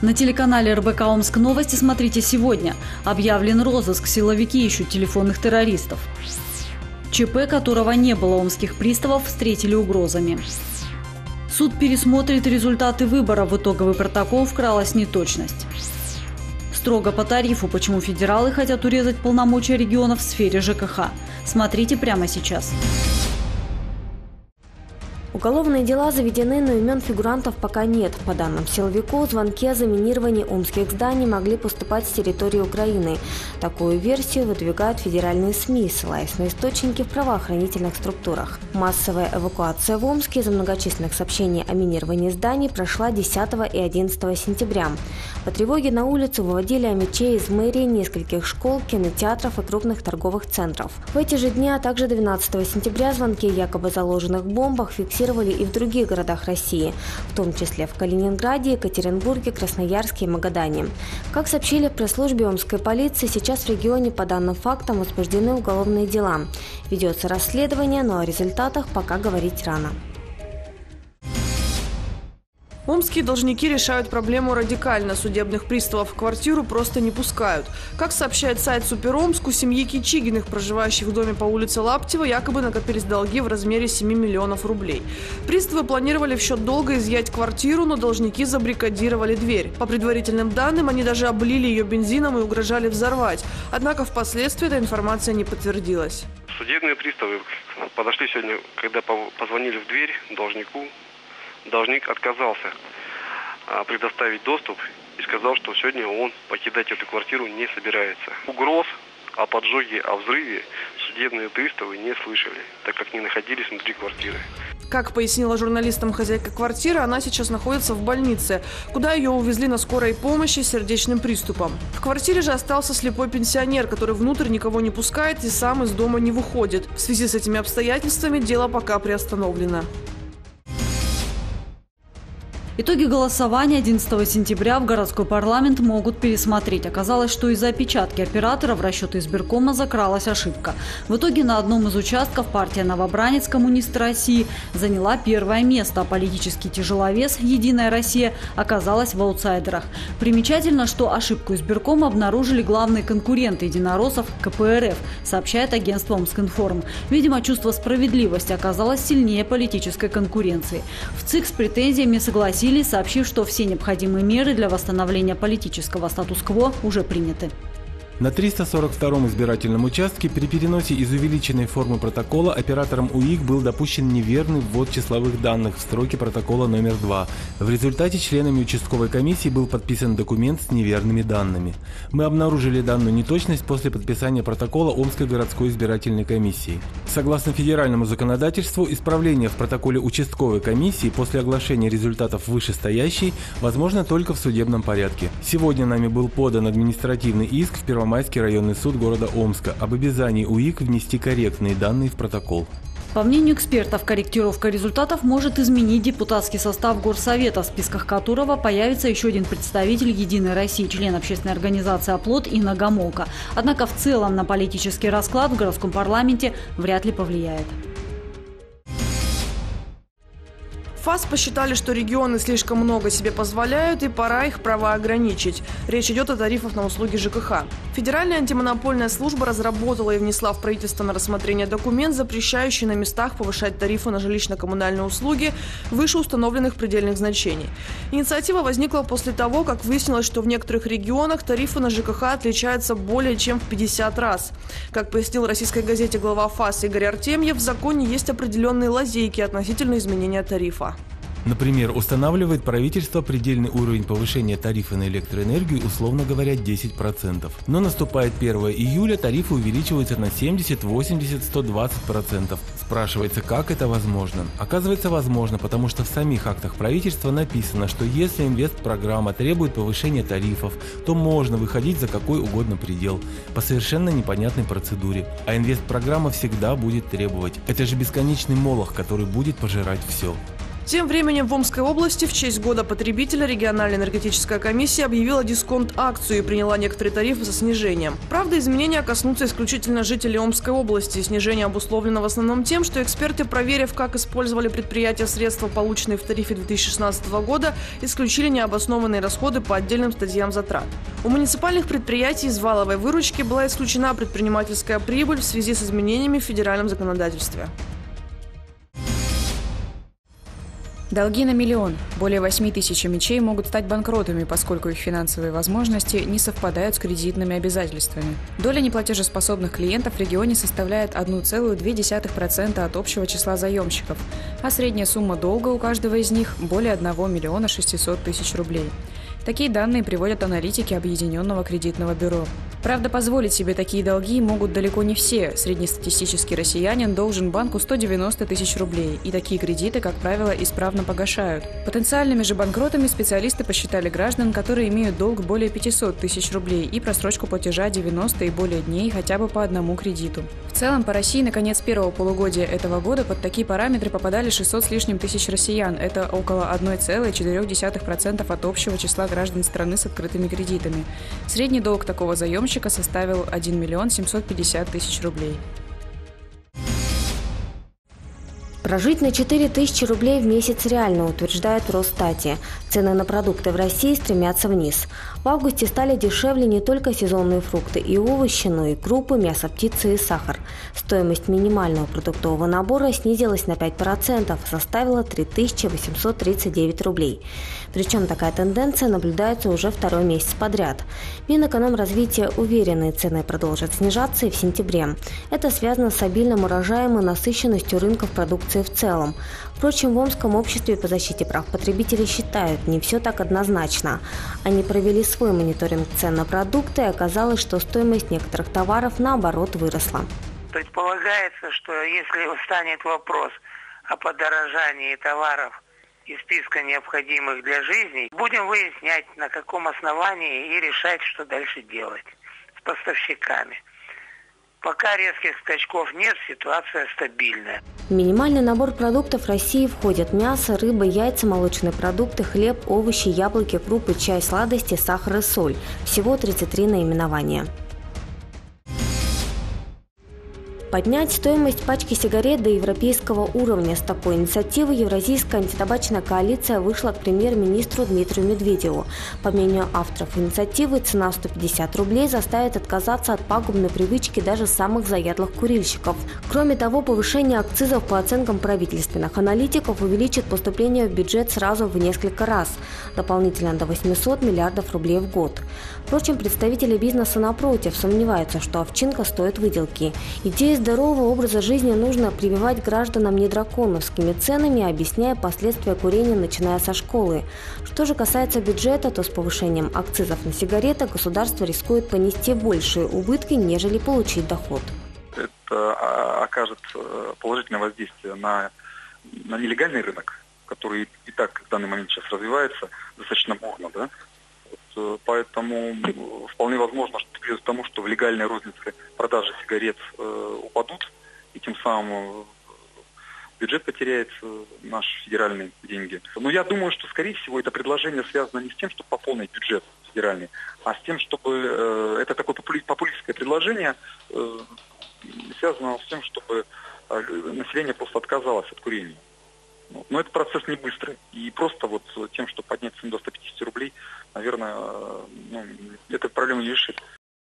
На телеканале РБК Омск новости смотрите сегодня. Объявлен розыск, силовики ищут телефонных террористов. ЧП, которого не было, омских приставов встретили угрозами. Суд пересмотрит результаты выборов, в итоговый протокол вкралась неточность. Строго по тарифу, почему федералы хотят урезать полномочия регионов в сфере ЖКХ. Смотрите прямо сейчас. Уголовные дела заведены, но имен фигурантов пока нет. По данным силовиков, звонки о заминировании омских зданий могли поступать с территории Украины. Такую версию выдвигают федеральные СМИ, ссылаясь на источники в правоохранительных структурах. Массовая эвакуация в Омске из-за многочисленных сообщений о минировании зданий прошла 10 и 11 сентября. По тревоге на улицу выводили омичей из мэрии, нескольких школ, кинотеатров и крупных торговых центров. В эти же дни, а также 12 сентября звонки о якобы заложенных бомбах фиксировали и в других городах России, в том числе в Калининграде, Екатеринбурге, Красноярске и Магадане. Как сообщили в пресс-службе омской полиции, сейчас в регионе по данным фактам возбуждены уголовные дела. Ведется расследование, но о результатах пока говорить рано. Омские должники решают проблему радикально. Судебных приставов в квартиру просто не пускают. Как сообщает сайт Суперомск, у семьи Кичигиных, проживающих в доме по улице Лаптева, якобы накопились долги в размере 7 миллионов рублей. Приставы планировали в счет долга изъять квартиру, но должники забаррикадировали дверь. По предварительным данным, они даже облили ее бензином и угрожали взорвать. Однако впоследствии эта информация не подтвердилась. Судебные приставы подошли сегодня, когда позвонили в дверь должнику. Должник отказался предоставить доступ и сказал, что сегодня он покидать эту квартиру не собирается. Угроз о поджоге, о взрыве судебные приставы не слышали, так как не находились внутри квартиры. Как пояснила журналистам хозяйка квартиры, она сейчас находится в больнице, куда ее увезли на скорой помощи с сердечным приступом. В квартире же остался слепой пенсионер, который внутрь никого не пускает и сам из дома не выходит. В связи с этими обстоятельствами дело пока приостановлено. Итоги голосования 11 сентября в городской парламент могут пересмотреть. Оказалось, что из-за опечатки оператора в расчеты избиркома закралась ошибка. В итоге на одном из участков партия «Новобранец. Коммунисты России» заняла первое место, а политический тяжеловес «Единая Россия» оказалась в аутсайдерах. Примечательно, что ошибку избиркома обнаружили главные конкуренты единороссов КПРФ, сообщает агентство «Омскинформ». Видимо, чувство справедливости оказалось сильнее политической конкуренции. В ЦИК с претензиями согласились, сообщив, что все необходимые меры для восстановления политического статус-кво уже приняты. На 342-м избирательном участке при переносе из увеличенной формы протокола оператором УИК был допущен неверный ввод числовых данных в строке протокола номер 2. В результате членами участковой комиссии был подписан документ с неверными данными. Мы обнаружили данную неточность после подписания протокола Омской городской избирательной комиссии. Согласно федеральному законодательству, исправление в протоколе участковой комиссии после оглашения результатов вышестоящей возможно только в судебном порядке. Сегодня нами был подан административный иск в Первомайский районный суд города Омска об обязании УИК внести корректные данные в протокол. По мнению экспертов, корректировка результатов может изменить депутатский состав Горсовета, в списках которого появится еще один представитель «Единой России», член общественной организации «Оплот» Инна Гомолка. Однако в целом на политический расклад в городском парламенте вряд ли повлияет. ФАС посчитали, что регионы слишком много себе позволяют и пора их права ограничить. Речь идет о тарифах на услуги ЖКХ. Федеральная антимонопольная служба разработала и внесла в правительство на рассмотрение документ, запрещающий на местах повышать тарифы на жилищно-коммунальные услуги выше установленных предельных значений. Инициатива возникла после того, как выяснилось, что в некоторых регионах тарифы на ЖКХ отличаются более чем в 50 раз. Как пояснил российской газете глава ФАС Игорь Артемьев, в законе есть определенные лазейки относительно изменения тарифа. Например, устанавливает правительство предельный уровень повышения тарифа на электроэнергию, условно говоря, 10%. Но наступает 1 июля, тарифы увеличиваются на 70, 80, 120%. Спрашивается, как это возможно? Оказывается, возможно, потому что в самих актах правительства написано, что если инвестпрограмма требует повышения тарифов, то можно выходить за какой угодно предел по совершенно непонятной процедуре. А инвестпрограмма всегда будет требовать. Это же бесконечный молох, который будет пожирать все. Тем временем в Омской области в честь Года потребителя региональная энергетическая комиссия объявила дисконт-акцию и приняла некоторые тарифы со снижением. Правда, изменения коснутся исключительно жителей Омской области. Снижение обусловлено в основном тем, что эксперты, проверив, как использовали предприятия средства, полученные в тарифе 2016 года, исключили необоснованные расходы по отдельным статьям затрат. У муниципальных предприятий из валовой выручки была исключена предпринимательская прибыль в связи с изменениями в федеральном законодательстве. Долги на миллион. Более 8 тысяч МЧ могут стать банкротами, поскольку их финансовые возможности не совпадают с кредитными обязательствами. Доля неплатежеспособных клиентов в регионе составляет 1,2% от общего числа заемщиков, а средняя сумма долга у каждого из них – более 1 миллиона 600 тысяч рублей. Такие данные приводят аналитики Объединенного кредитного бюро. Правда, позволить себе такие долги могут далеко не все. Среднестатистический россиянин должен банку 190 тысяч рублей, и такие кредиты, как правило, исправно погашают. Потенциальными же банкротами специалисты посчитали граждан, которые имеют долг более 500 тысяч рублей и просрочку платежа 90 и более дней хотя бы по одному кредиту. В целом, по России на конец первого полугодия этого года под такие параметры попадали 600 с лишним тысяч россиян. Это около 1,4% от общего числа граждан страны с открытыми кредитами. Средний долг такого заемщика составил 1 миллион 750 тысяч рублей. Прожить на 4 тысячи рублей в месяц реально, утверждают в Росстате. Цены на продукты в России стремятся вниз. В августе стали дешевле не только сезонные фрукты и овощи, но и крупы, мясо, птица и сахар. Стоимость минимального продуктового набора снизилась на 5%, составила 3839 рублей. Причем такая тенденция наблюдается уже второй месяц подряд. Минэкономразвития уверены, цены продолжат снижаться и в сентябре. Это связано с обильным урожаем и насыщенностью рынков продукции в целом. Впрочем, в Омском обществе по защите прав потребителей считают, не все так однозначно. Они провели свой мониторинг цен на продукты, и оказалось, что стоимость некоторых товаров наоборот выросла. Предполагается, что если встанет вопрос о подорожании товаров из списка необходимых для жизни, будем выяснять, на каком основании, и решать, что дальше делать с поставщиками. Пока резких скачков нет, ситуация стабильная. В минимальный набор продуктов России входят мясо, рыба, яйца, молочные продукты, хлеб, овощи, яблоки, крупы, чай, сладости, сахар и соль. Всего 33 наименования. Поднять стоимость пачки сигарет до европейского уровня. С такой инициативой Евразийская антитабачная коалиция вышла к премьер-министру Дмитрию Медведеву. По мнению авторов инициативы, цена в 150 рублей заставит отказаться от пагубной привычки даже самых заядлых курильщиков. Кроме того, повышение акцизов по оценкам правительственных аналитиков увеличит поступление в бюджет сразу в несколько раз, дополнительно до 800 миллиардов рублей в год. Впрочем, представители бизнеса, напротив, сомневаются, что овчинка стоит выделки. Идея здорового образа жизни нужно прививать гражданам не драконовскими ценами, объясняя последствия курения, начиная со школы. Что же касается бюджета, то с повышением акцизов на сигареты государство рискует понести большие убытки, нежели получить доход. Это окажет положительное воздействие на нелегальный рынок, который и так в данный момент сейчас развивается достаточно бурно, да? Поэтому вполне возможно, что приведет к тому, что в легальной рознице продажи сигарет упадут, и тем самым бюджет потеряет наши федеральные деньги. Но я думаю, что, скорее всего, это предложение связано не с тем, чтобы пополнить бюджет федеральный, а с тем, чтобы это такое популистское предложение, связано с тем, чтобы население просто отказалось от курения. Но этот процесс не быстрый. И просто вот тем, что поднять цену до 150 рублей, наверное, эту проблему не решит.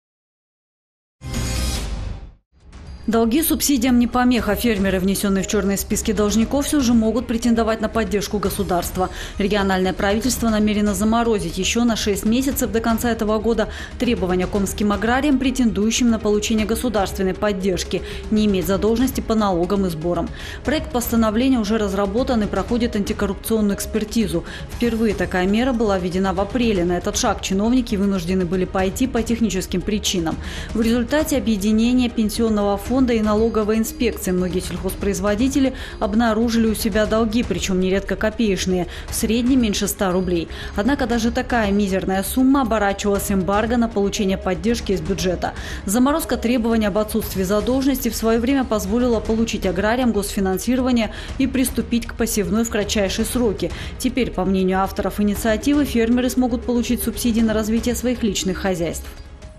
Долги субсидиям не помеха. Фермеры, внесенные в черные списки должников, все же могут претендовать на поддержку государства. Региональное правительство намерено заморозить еще на 6 месяцев до конца этого года требования к омским аграриям, претендующим на получение государственной поддержки, не иметь задолженности по налогам и сборам. Проект постановления уже разработан и проходит антикоррупционную экспертизу. Впервые такая мера была введена в апреле. На этот шаг чиновники вынуждены были пойти по техническим причинам. В результате объединения пенсионного фонда фонда и налоговой инспекции многие сельхозпроизводители обнаружили у себя долги, причем нередко копеечные, в среднем меньше 100 рублей. Однако даже такая мизерная сумма оборачивалась эмбарго на получение поддержки из бюджета. Заморозка требований об отсутствии задолженности в свое время позволила получить аграриям госфинансирование и приступить к посевной в кратчайшие сроки. Теперь, по мнению авторов инициативы, фермеры смогут получить субсидии на развитие своих личных хозяйств.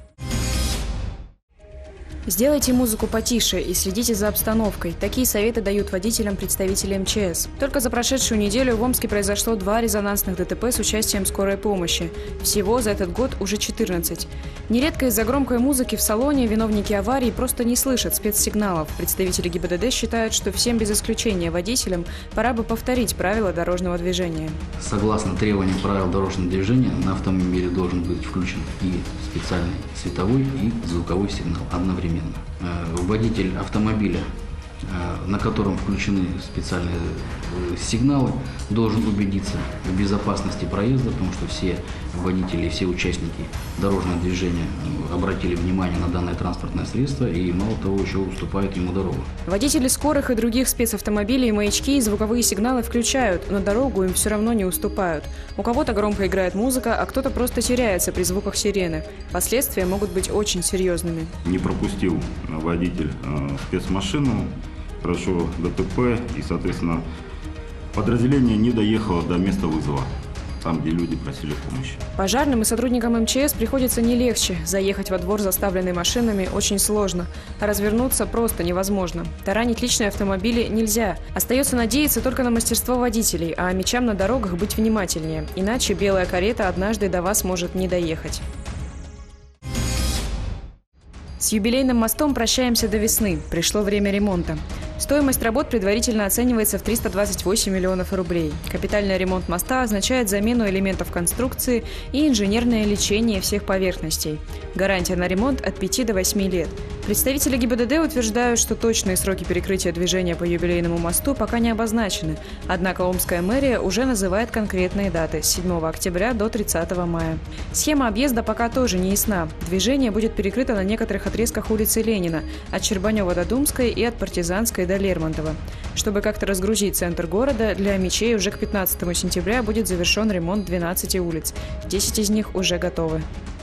Сделайте музыку потише и следите за обстановкой. Такие советы дают водителям представители МЧС. Только за прошедшую неделю в Омске произошло 2 резонансных ДТП с участием скорой помощи. Всего за этот год уже 14. Нередко из-за громкой музыки в салоне виновники аварий просто не слышат спецсигналов. Представители ГИБДД считают, что всем без исключения водителям пора бы повторить правила дорожного движения. Согласно требованиям правил дорожного движения, на автомобиле должен быть включен и специальный световой, и звуковой сигнал одновременно. Водитель автомобиля, на котором включены специальные сигналы, должен убедиться в безопасности проезда, потому что все водители и все участники дорожного движения обратили внимание на данное транспортное средство и, мало того, еще уступают ему дорогу. Водители скорых и других спецавтомобилей маячки и звуковые сигналы включают, но дорогу им все равно не уступают. У кого-то громко играет музыка, а кто-то просто теряется при звуках сирены. Последствия могут быть очень серьезными. Не пропустил водитель спецмашину, произошло ДТП, и, соответственно, подразделение не доехало до места вызова, там, где люди просили помощи. Пожарным и сотрудникам МЧС приходится не легче. Заехать во двор, заставленный машинами, очень сложно, а развернуться просто невозможно. Таранить личные автомобили нельзя. Остается надеяться только на мастерство водителей, а мечам на дорогах быть внимательнее. Иначе белая карета однажды до вас может не доехать. С юбилейным мостом прощаемся до весны. Пришло время ремонта. Стоимость работ предварительно оценивается в 328 миллионов рублей. Капитальный ремонт моста означает замену элементов конструкции и инженерное лечение всех поверхностей. Гарантия на ремонт от 5 до 8 лет. Представители ГИБДД утверждают, что точные сроки перекрытия движения по юбилейному мосту пока не обозначены. Однако Омская мэрия уже называет конкретные даты – с 7 октября до 30 мая. Схема объезда пока тоже не ясна. Движение будет перекрыто на некоторых отрезках улицы Ленина – от Щербанева до Думской и от Партизанской до Лермонтова. Чтобы как-то разгрузить центр города, для мечей уже к 15 сентября будет завершен ремонт 12 улиц. 10 из них уже готовы.